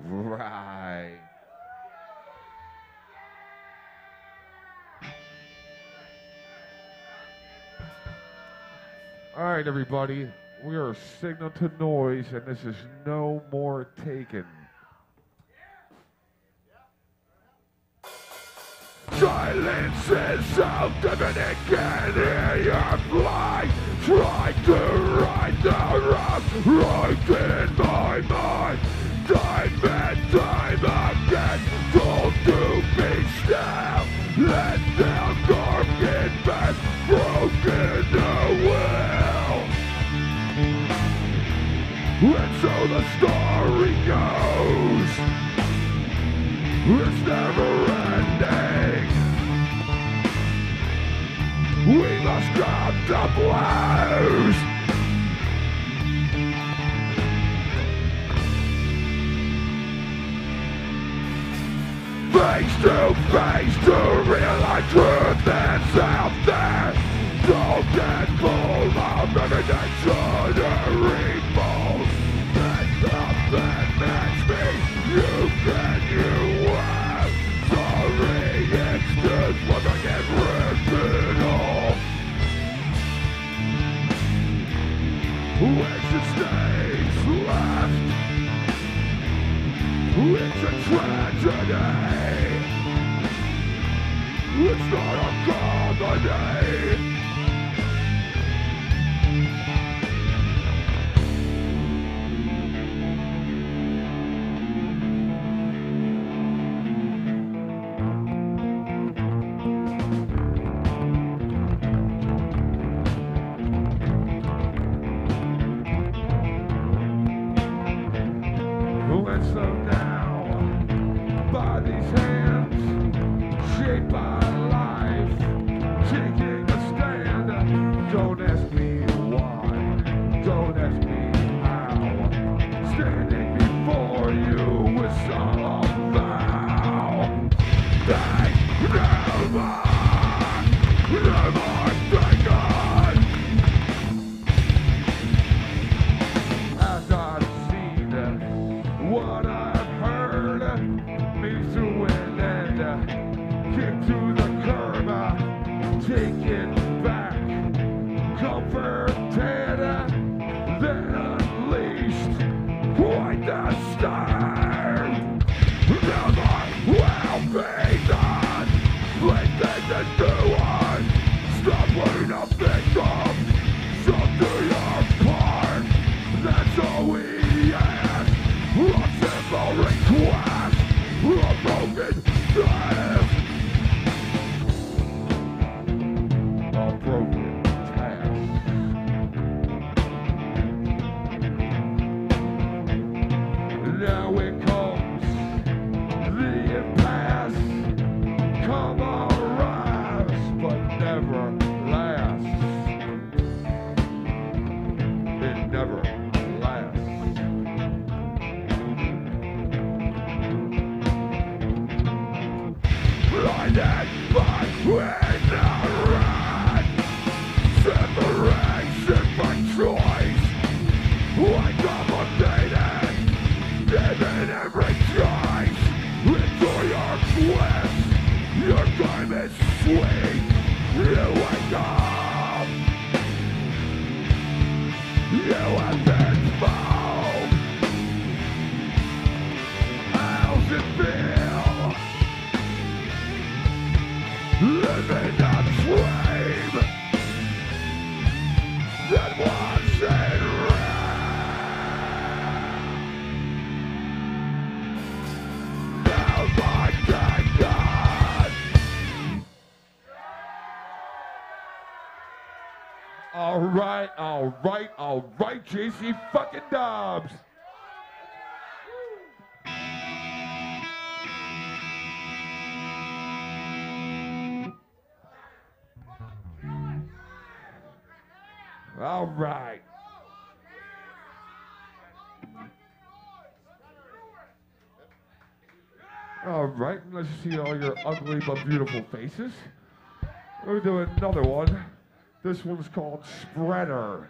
right. All right, everybody. We are signal to noise, and this is no more taken. Silence is self-driven and can hear your fly. Try to ride the rock right in my mind. Time and time again, told to be still. Let down darkened back, broken the will. And so the story goes. It's never ending. We must drop the blows. Face to face to realize truth that's out there. Don't get full of imaginary balls. And nothing makes me. You can, you have. Sorry, it's just what I get written off. Which stays left. It's a tragedy. It's not a comedy. All right, JC fucking Dobbs. All right. All right, let's see all your ugly but beautiful faces. We're doing another one. This one's called Spreader.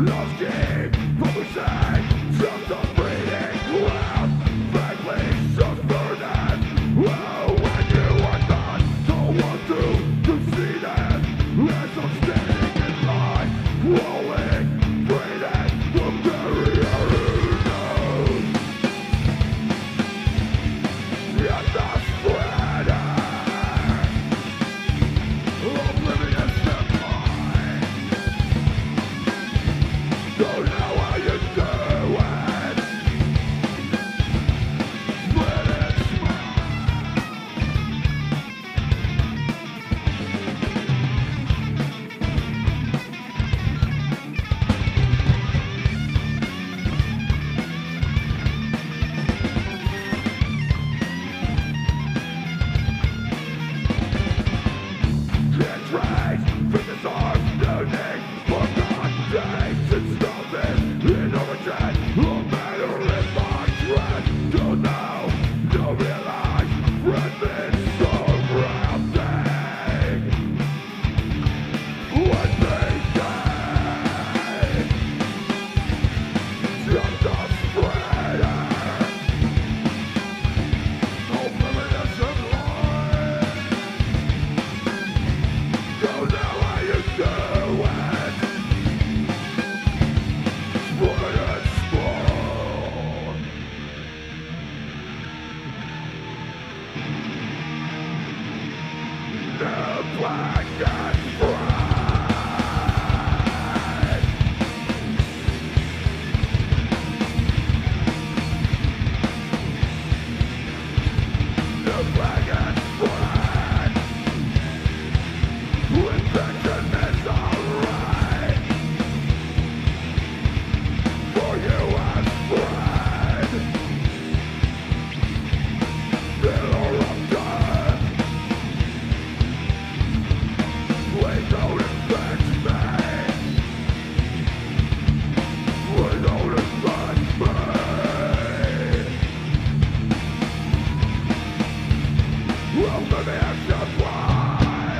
Lost keep focusing, just a breathing ground. Frankly, just burning. Oh, when you are not, don't want to see that. As I'm standing in line, crawling, breathing, the barrier who knows. Yet the spreader, oblivious to mine. Don't know how you do it. Spread it, smile. Can't trace, fingers are nothing. Forgotten days and stuff in origin. No matter if I dread, don't know, don't realize. Friend been surrounding. What they say, just a spreader. Oblivious of life. Don't know how you do it. Spread it small. The black and bright. The black and bright. Infection is alright. For you and spread. Pillar of death. Please don't infect me. Please don't infect me. Welcome to supply.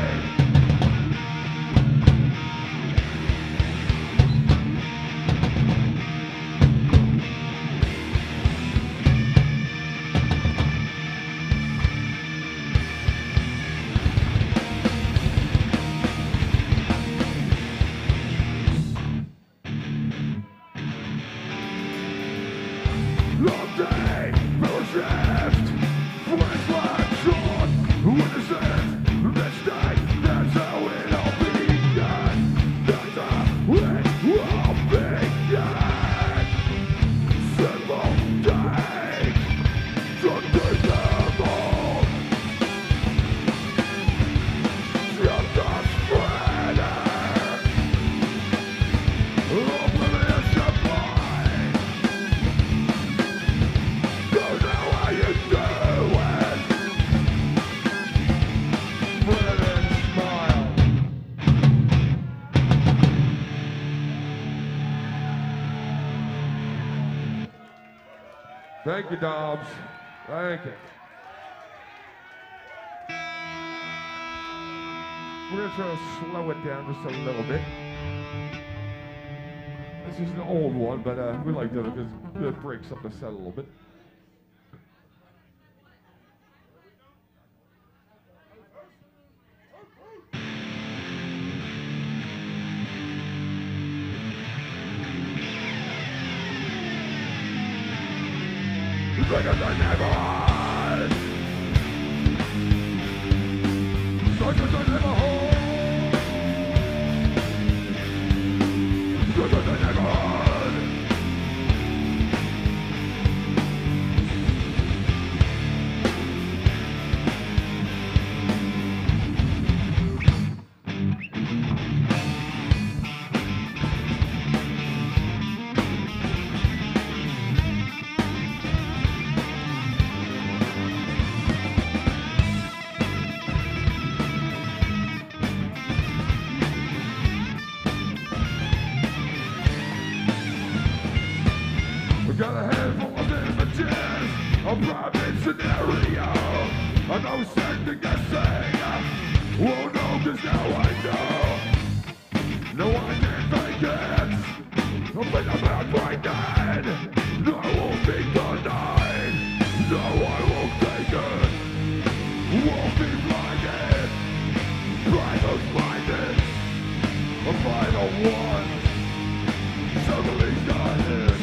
Long day, power shift. Flash lights on. Witnesses, mistake. That's how it all began. That's how it all began. Simple days. Undeniable. Just a spreader. Oblivious of mine. Don't know how you do it. Spread it, smile. Thank you, Dobbs. Thank you. We're gonna try to slow it down just a little bit. This is an old one, but we like that because it breaks up the set a little bit. Bigger than ever. Bigger than ever. Bigger than ever. Got a handful of images, a private scenario. I know second guessing. Won't know cause now I know. No, I can't fake it. the final one. Suddenly dying.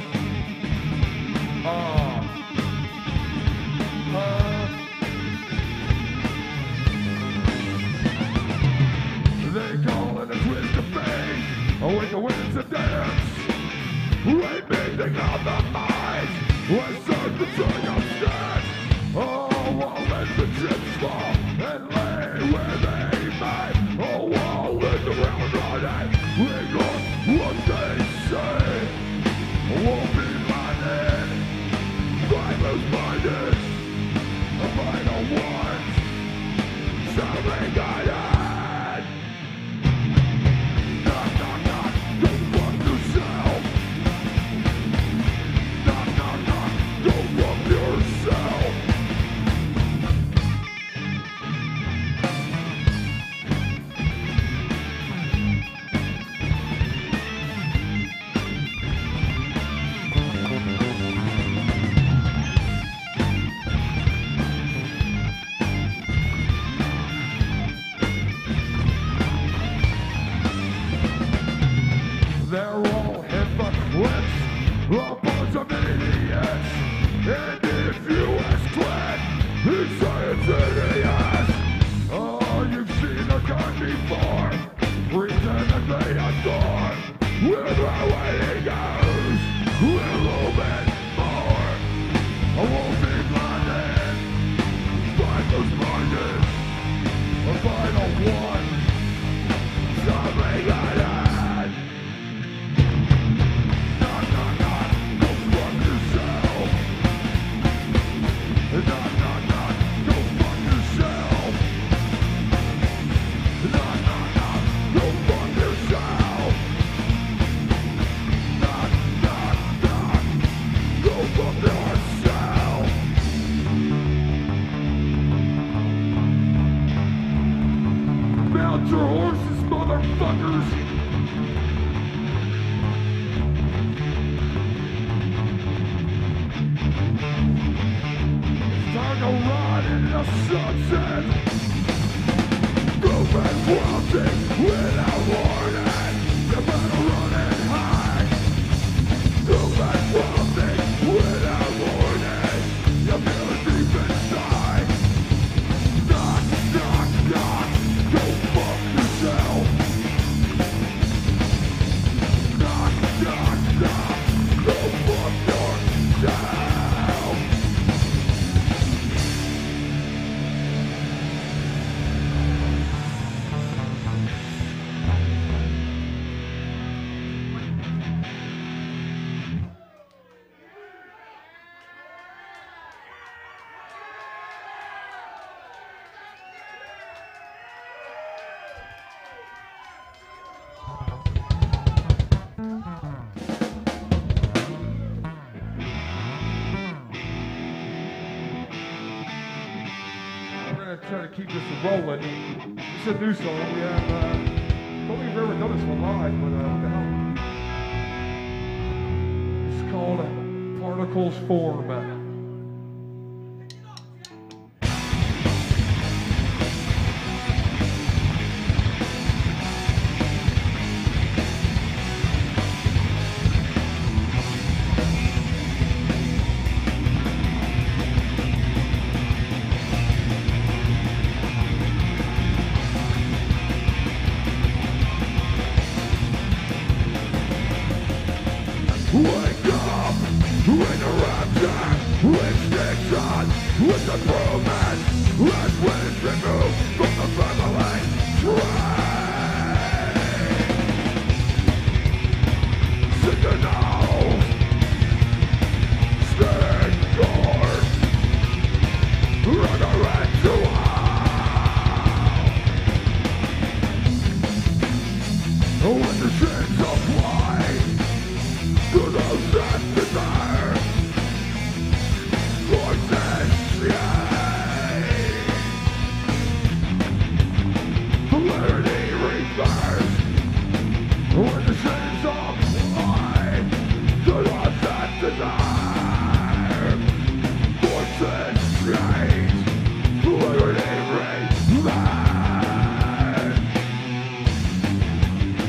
They call it a twist of fate, a wink of winds of dance. Right meeting of the mind, with certain circumstance. Oh, I'll let the chips fall and lay where they may. Oh, I'll let the ground running, ignore what they say. Won't be blinded, mindless minded, the final ones, sadly guided. Knock, knock, knock, don't fuck yourself. Knock, knock, knock, don't fuck yourself. They're all hypocrites, a bunch of idiots. And if you ask Clint, he say it's idiots. Oh, you've seen the kind before, pretend that they adore. With the way it goes, a little bit more. I won't be blinded, mindless minded, the final one, something I know. Knock, knock, knock, go fuck yourself. Knock, knock, knock, go fuck yourself. Knock, knock, knock, go fuck yourself. Mount your horses, motherfuckers. Time to ride in the sunset. Moving wilting without warning. You better run and hide. Moving wilting without warning. You feel it deep inside. Knock, knock, knock, go fuck yourself. Knock, knock, knock, go fuck yourself. Try to keep this rolling. It's a new song. We have, I don't think we've ever done this one live, but what the hell? It's called Particles Form. Wake up, in a rapture, extinction, with the promise, as winds removed from the family train. Signal, stay guard, resurrect to hell. When the chains apply to those that desire voices, yea. Polarity reversed. When the chains apply to those that desire voices, yea. Polarity reversed.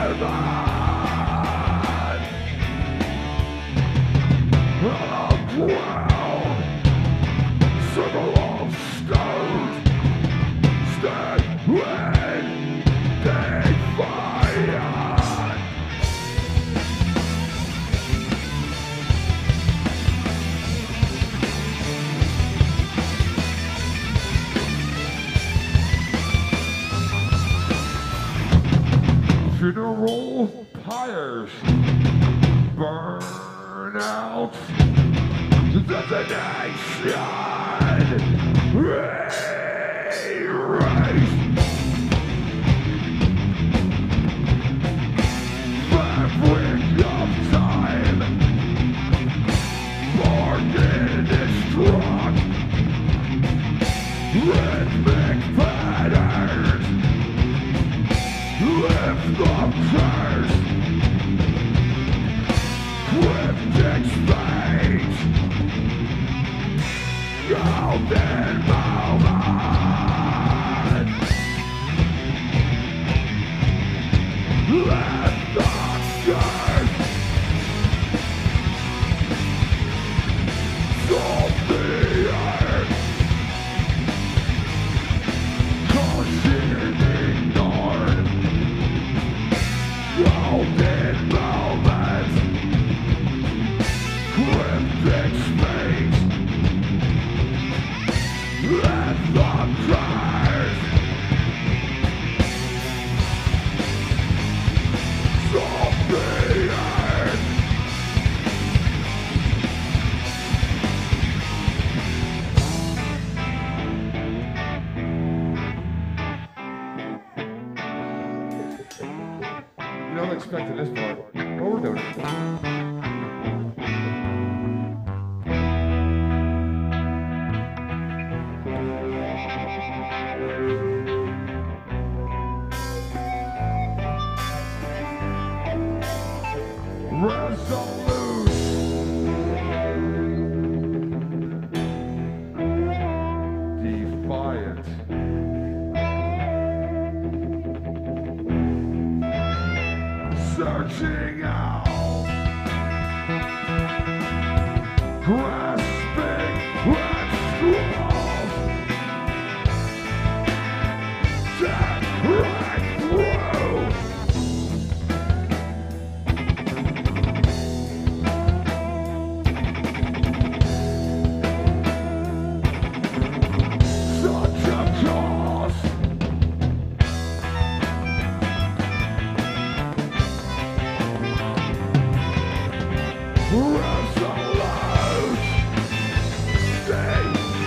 ground, circle of stones, stand when they fire. Funeral pyres burn out. Detonation erased. Fabric of time, bargain destruct. Rhythmic patterns, lift the curse. Cryptic space, golden moment. Let the curse salt the earth, caution ignored. Golden moment. Cryptic space, let the curse salt the earth. You don't expect this part, but we're doing it. Resolute, defiant, searching out, grasping at straws, death right through. Resolute, stay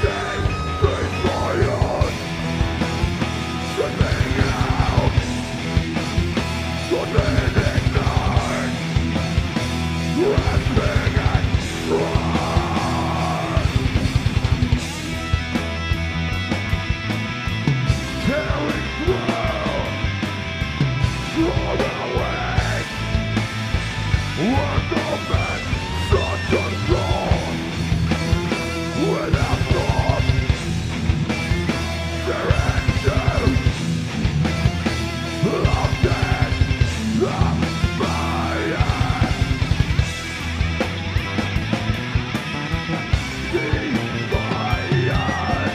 defiant, slipping out, slipping ignored, grasping at straws, tearing through, struggling, work of men. Such a song, without thought, serenity of death, of fire, defiant,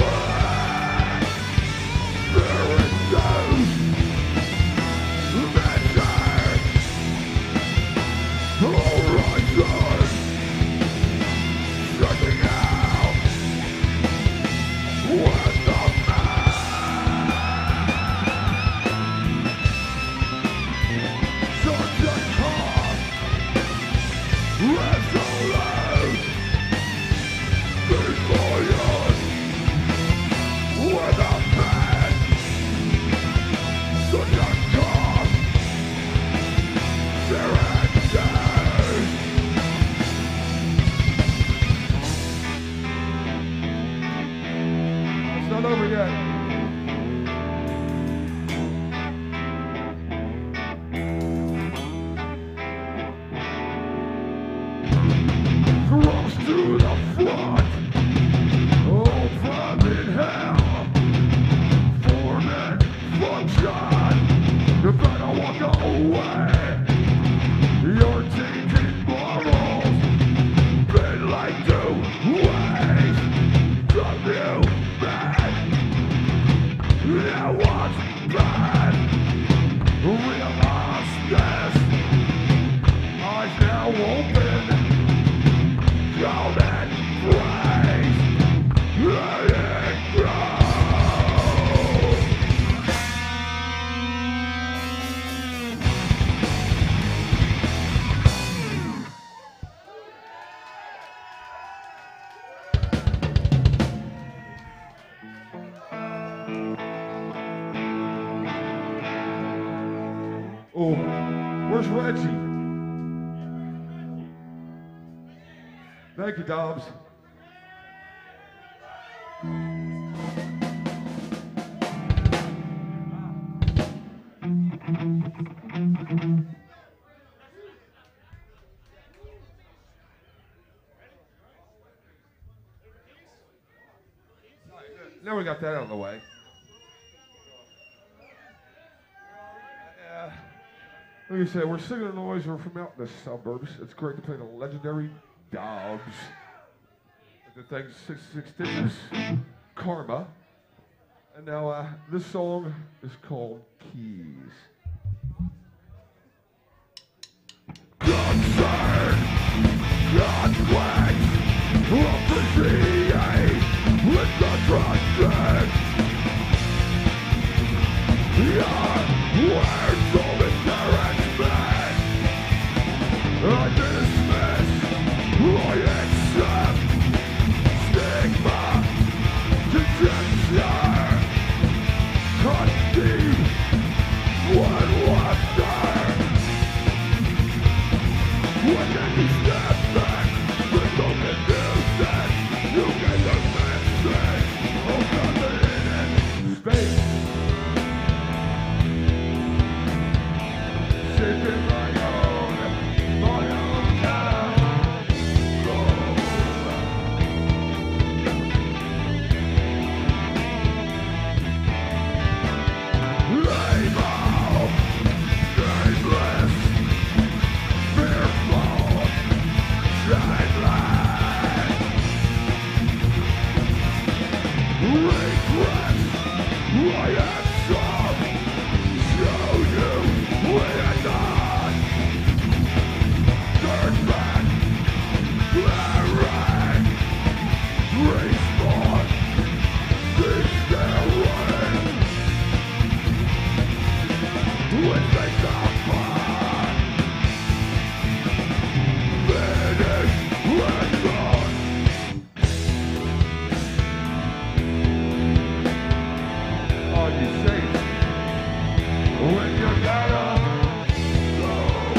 struggling, there is no what's bad. Realize this. Eyes now open. Down and praise. Let it go. Oh, where's Reggie? Thank you, Dobbs. Now we got that out of the way. Like I said, we're singing a noise. We're from out in the suburbs. It's great to play the legendary dobbs. The thing's 66 Stitches, Karma. And now this song is called Keys. Concern, conflict, appreciate with the trusted. Yeah, words of encouragement. I dismiss, I accept stigma, dejection, cut deep, one laughter. When then you step back, with no confusion, you get the message of nothing in space. Seeking my own label, shameless, fearful, shameless, regret, I have some, show you we're not, turn back, blaring, respawn, destroying, when they come back, finish, and gone. Are you safe when you gotta go?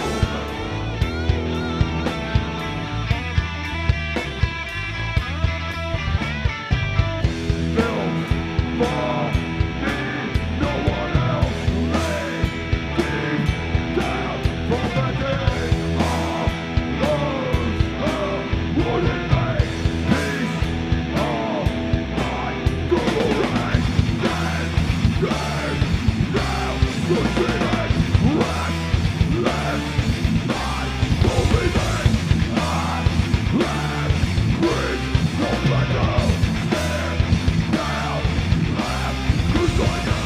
Built for me, no one else lay deep down from the day of those who wouldn't make peace of my glory. Then there's now the feeling restless, not believing I left free, no better stare down, laugh, 'cause I know,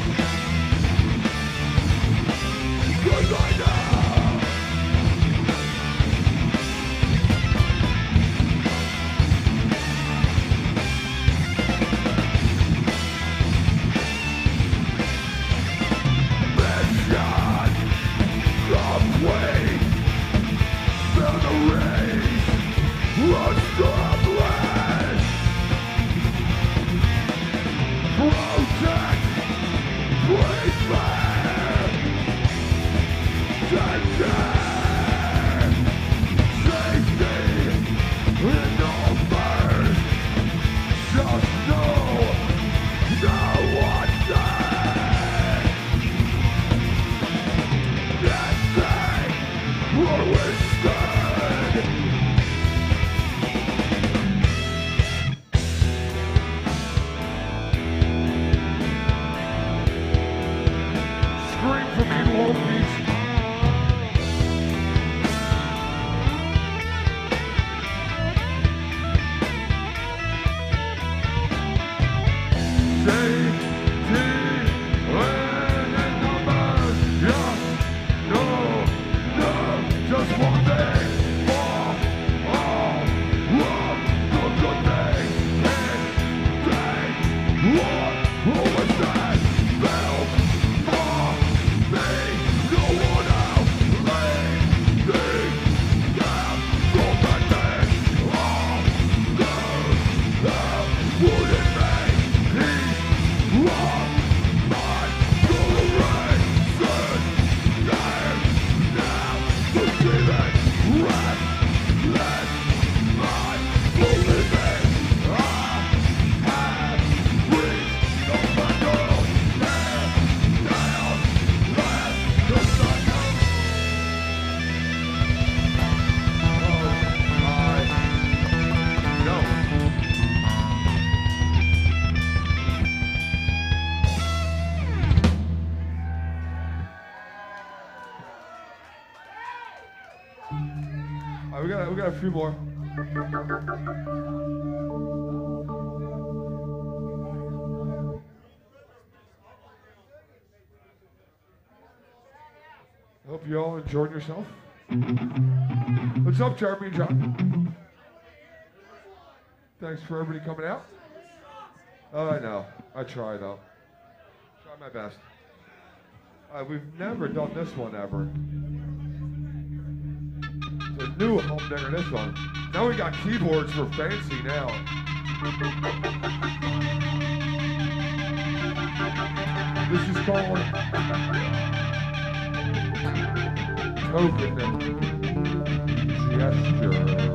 'cause I know. Mission complete, memories established. Protect, prepare, take care, safety in numbers. Just know no one's dead. That thing were withstood. we got a few more. I hope you all enjoyed yourself. What's up, Jeremy and John? Thanks for everybody coming out. Oh, I know. I try, though. Try my best. We've never done this one ever. It's a new humdinger, this one. Now we got keyboards for fancy now. This is called Token Gesture.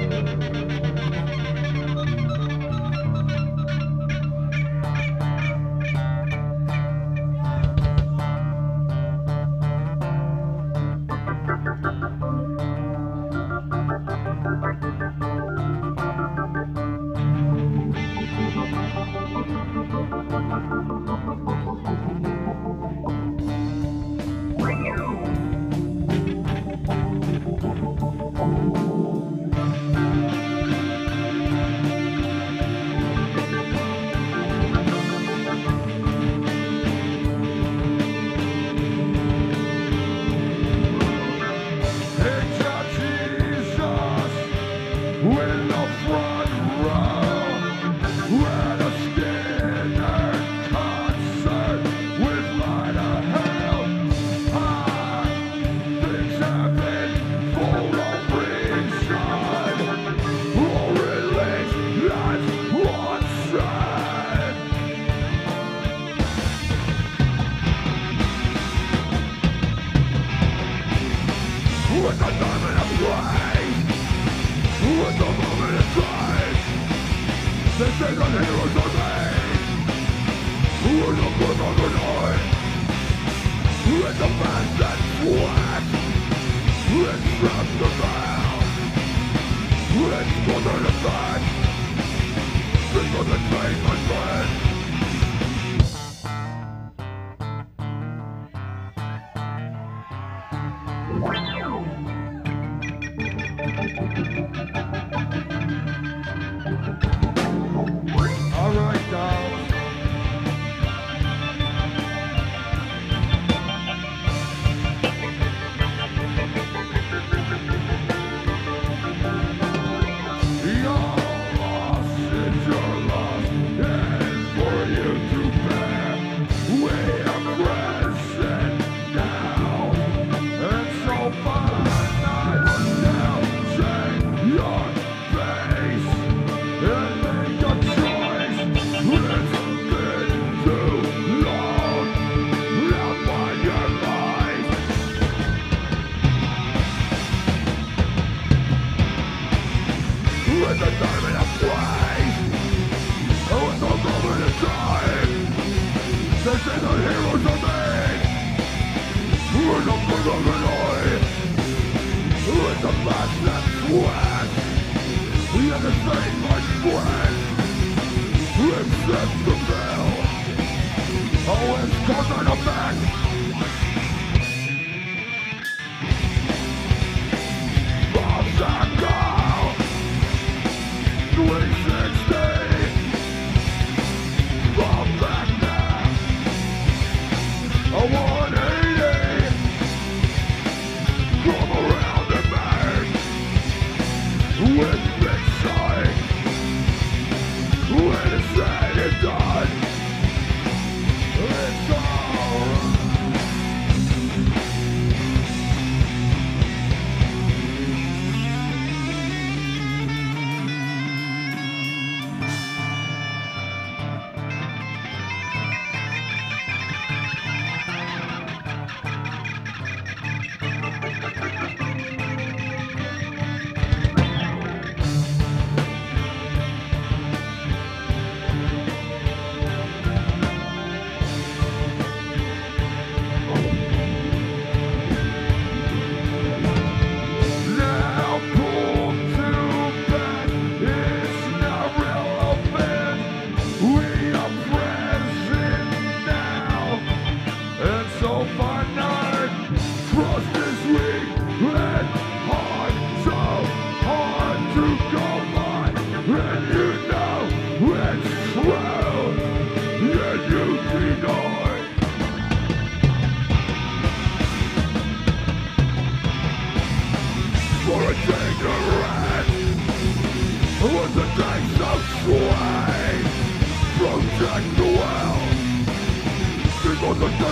Trust is weak and hard so hard.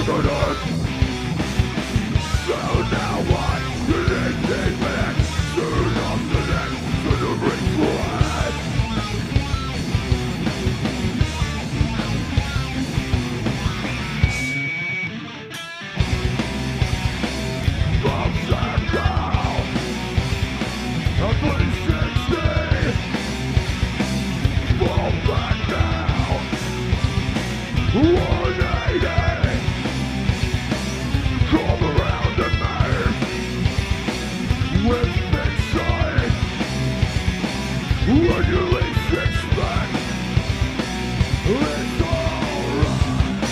evidence. So now what? You need minutes. Soon after that, to the regret. From Sandow, a 360. Fall back now. 180. Come around and me with inside. When you least expect, it's alright.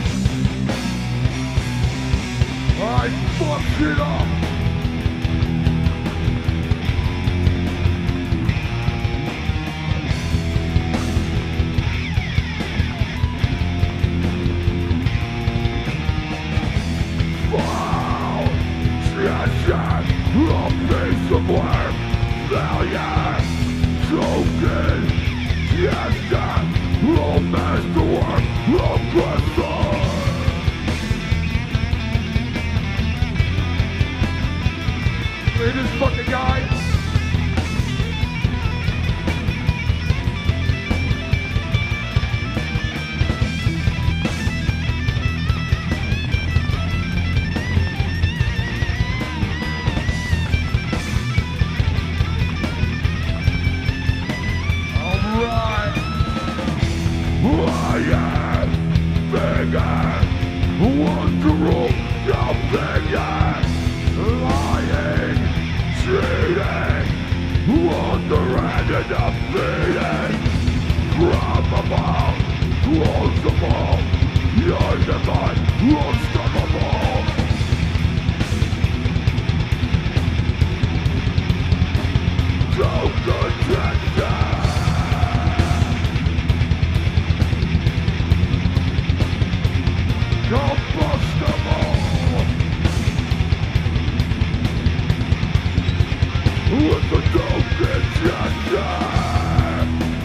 I fucked it up. A piece of work, failure, token, yes, that, all masterwork, oppressor. Look at this fucking guy. Want to rule your opinion, lying, cheating, underhanded defeated, probable, plausible, you're divine, unstoppable. Don't contend. Combustible with the token gesture.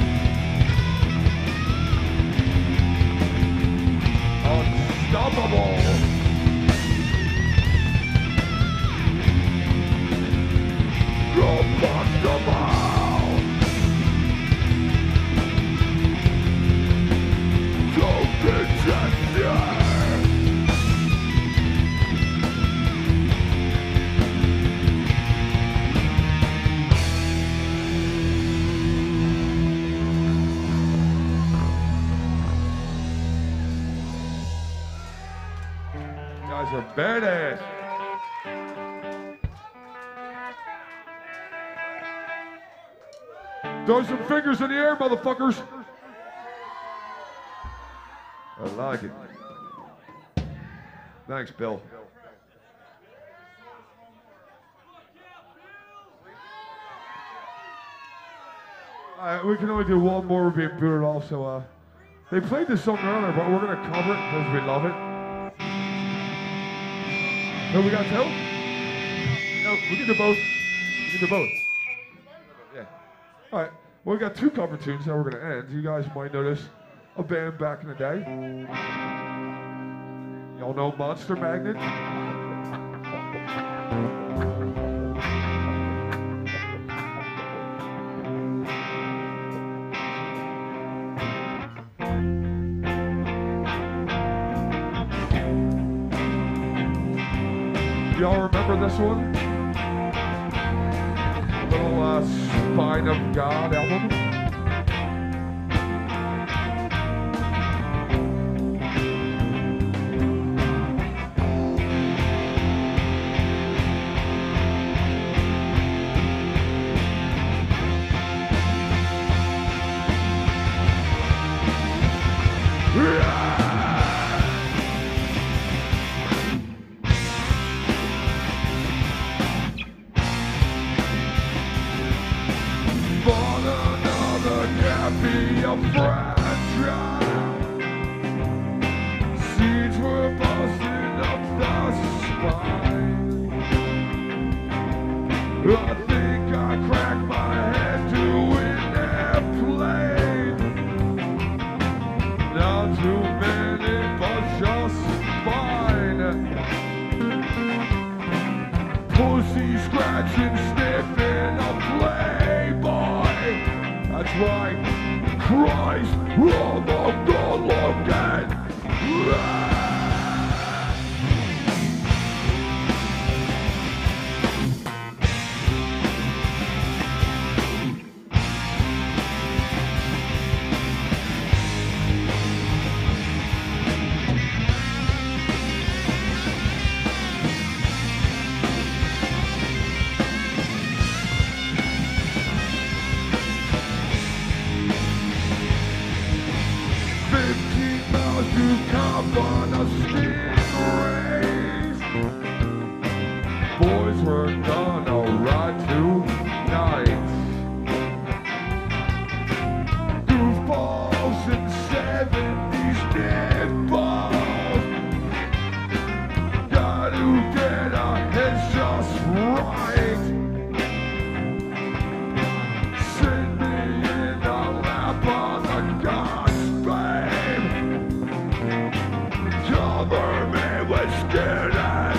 Unstoppable. Combustible. Token gesture. Guys are badass. Throw some fingers in the air, motherfuckers. I like it. Thanks, Bill. We can only do one more. We're being booted off, so they played this song earlier, but we're gonna cover it because we love it. No, we got two? No, we can do both. We can do both. Yeah. All right. Well, we got two cover tunes. Now we're gonna end. You guys might notice a band back in the day. Y'all know Monster Magnet? Y'all remember this one? A little Spine of God album. Seeds were busting up the spine. I think I cracked my head doing airplane. Not too many, but just fine. pussy scratching, sniffing a playboy. That's right, Christ, I'm a good looking. You come on a stingrays. Boys, we're gonna ride tonight. Goofballs in 70s deadballs. Gotta get our heads just right. Send me in the lap on the gods, babe. Cover me with skin and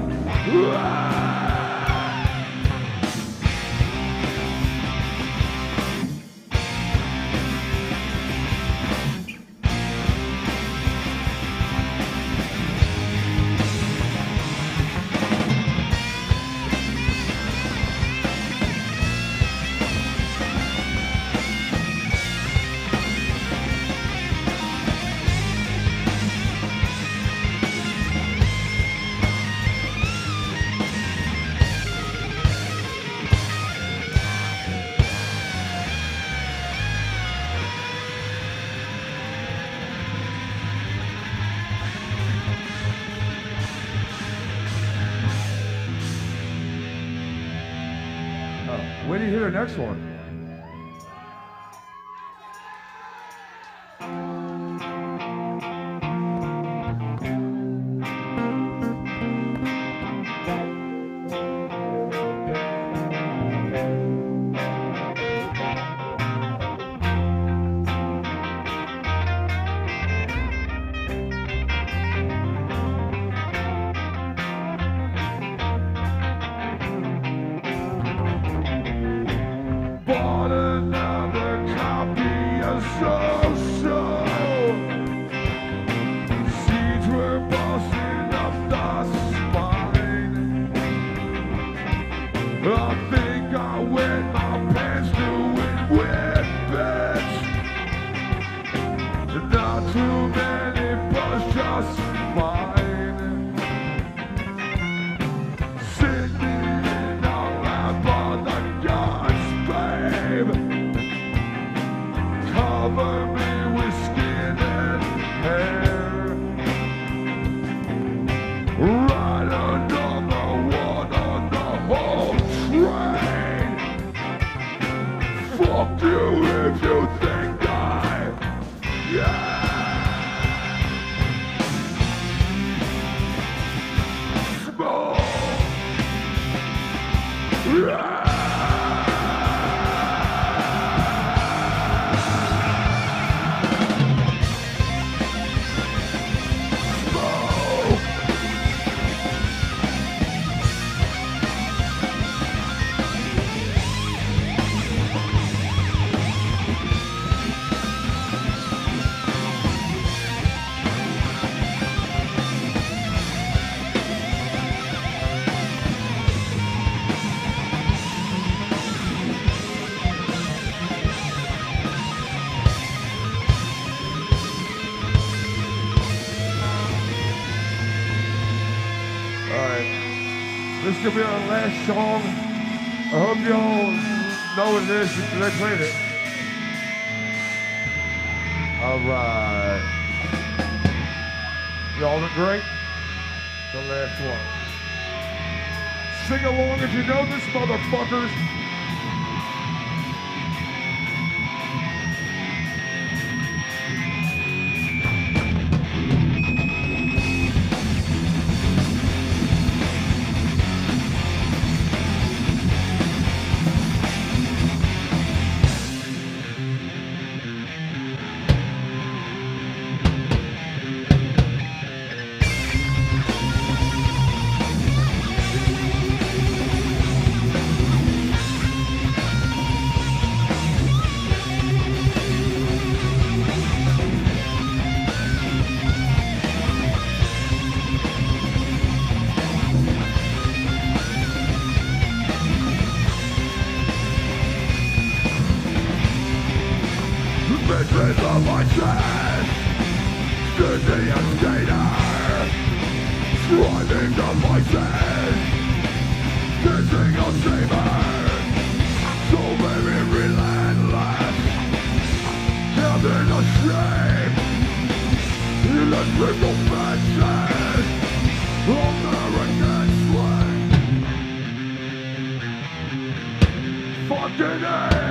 when do you hear the next one? Bought another copy of So-So. Seeds were busting up the spine. I think I wet my pants doing whippets. Not too many, but just fine. Sitting in a lap on the gods, babe. Cover me with skin and hair. Ride another one on the whole train. Fuck you if you think yeah. Smoke. Yeah. This could be our last song. I hope y'all know what it is because they played it. All right. Y'all look great. The last one. Sing along if you know this, motherfuckers. of my chest, skinny and skater, striving to voices, kissing on sabers, so very relentless, having a shame, electrical fences, American slang, fucking A.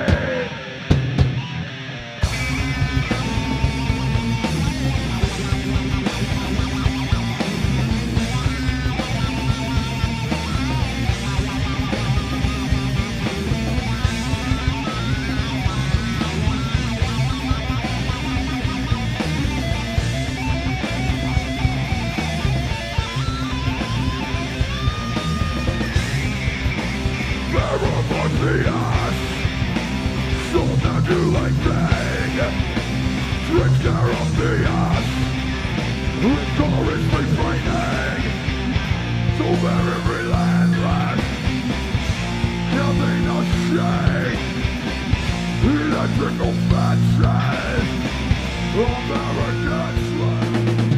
Us, so nebulating, trickster of the us, rigorously frightening, so very relentless, nothing to shake, electrical fences, American slang.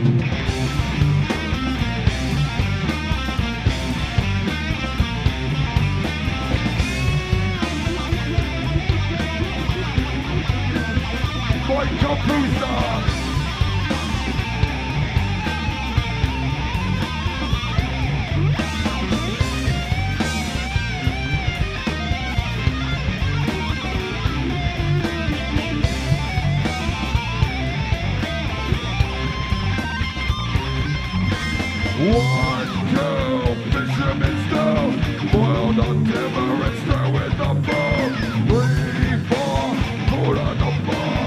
Fight Capusa! One, two, fisherman's stew, boiled on timber and stir with the bone. 3, 4, hold on the bar.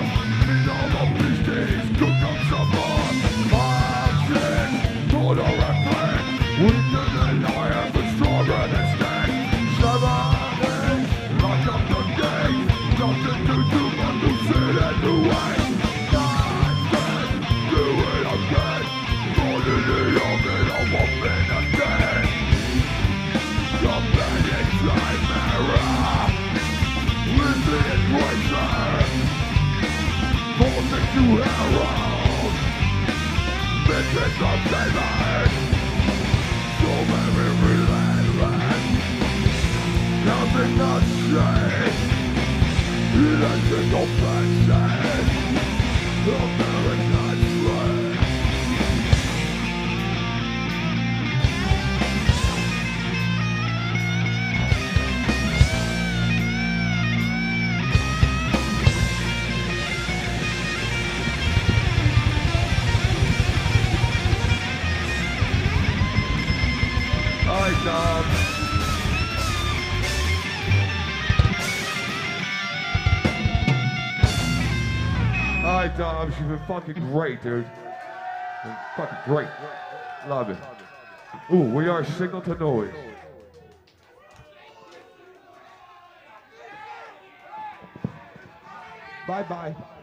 Cook up some more. 5, 6, total and plan. Weaker than iron, but stronger than stand. 7, 8, lock up the gate. Nothing to do but lose it anyway. 9, 10, do it again. More than the oven of a minute again. The panic chimera. Lithium razor. Forcing to herald, bitches of savers, so very relentless, nothing to shake, electrical fences, American slang. Hi, dobbs. Hi, dobbs. You've been fucking great, dude. You're fucking great. Love it. Ooh, we are signal to noise. Bye-bye.